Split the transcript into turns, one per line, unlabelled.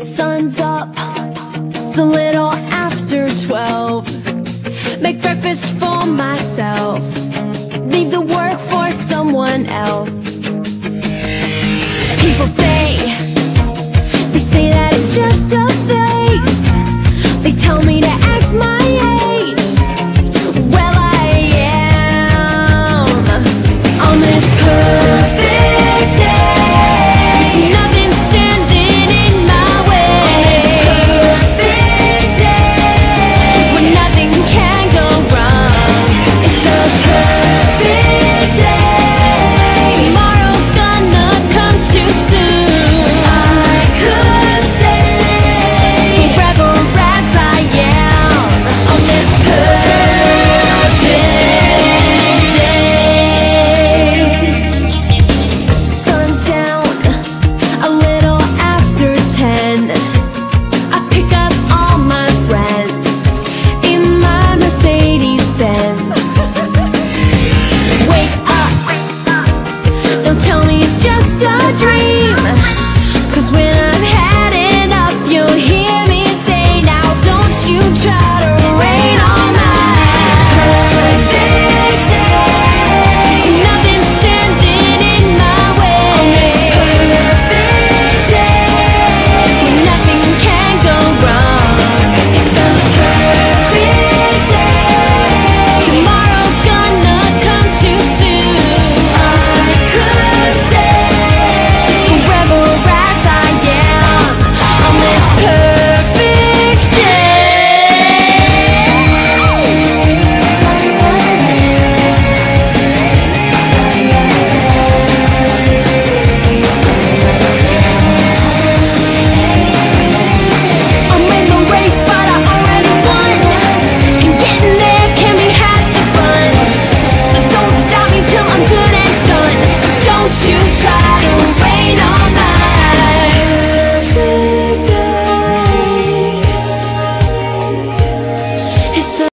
Sun's up, it's a little after 12. Make breakfast for myself, leave the work for someone else. People say, they say that it's just a